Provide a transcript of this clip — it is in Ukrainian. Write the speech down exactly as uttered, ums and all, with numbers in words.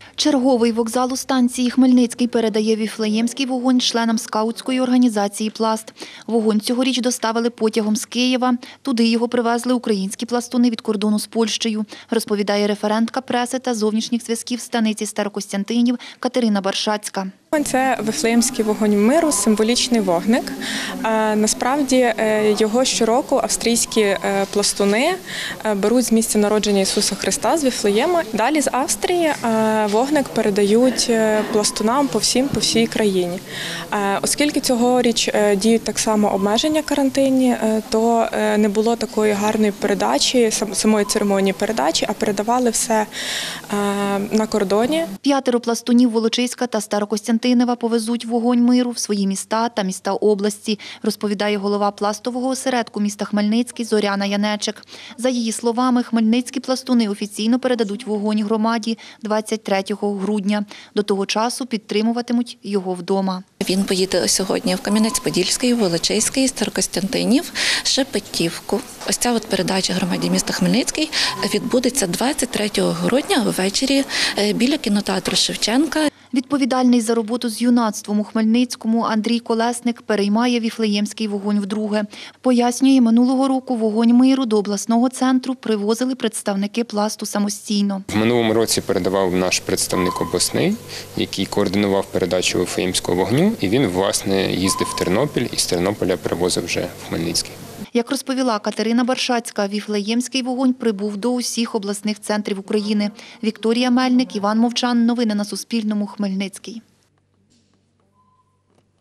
Черговий вокзал у станції Хмельницький передає Віфлеємський вогонь членам скаутської організації «Пласт». Вогонь цьогоріч доставили потягом з Києва. Туди його привезли українські пластуни від кордону з Польщею, розповідає референтка преси та зовнішніх зв'язків станиці Старокостянтинів Катерина Баршацька. Це Вифлеємський вогонь миру, символічний вогник. Насправді його щороку австрійські пластуни беруть з місця народження Ісуса Христа, з Вифлеєма. Далі з Австрії вогник передають пластунам по всім, по всій країні. Оскільки цьогоріч діють так само обмеження карантинні, то не було такої гарної передачі, самої церемонії передачі, а передавали все на кордоні. П'ятеро пластунів Волочиська та Старокостянтинова повезуть вогонь миру в свої міста та міста області, розповідає голова пластового осередку міста Хмельницький Зоряна Янечик. За її словами, хмельницькі пластуни офіційно передадуть вогонь громаді двадцять третього грудня. До того часу підтримуватимуть його вдома. Він поїде сьогодні в Кам'янець-Подільський, Волочиський, Старокостянтинів, Шепетівку. Ось ця от передача громаді міста Хмельницький відбудеться двадцять третього грудня ввечері біля кінотеатру Шевченка. Відповідальний за роботу з юнацтвом у Хмельницькому Андрій Колесник переймає Віфлеємський вогонь вдруге. Пояснює, минулого року вогонь миру до обласного центру привозили представники пласту самостійно. В минулому році передавав наш представник обласний, який координував передачу Віфлеємського вогню, і він, власне, їздив в Тернопіль і з Тернополя привозив вже в Хмельницький. Як розповіла Катерина Баршацька, Віфлеємський вогонь прибув до усіх обласних центрів України. Вікторія Мельник, Іван Мовчан. Новини на Суспільному. Хмельницький.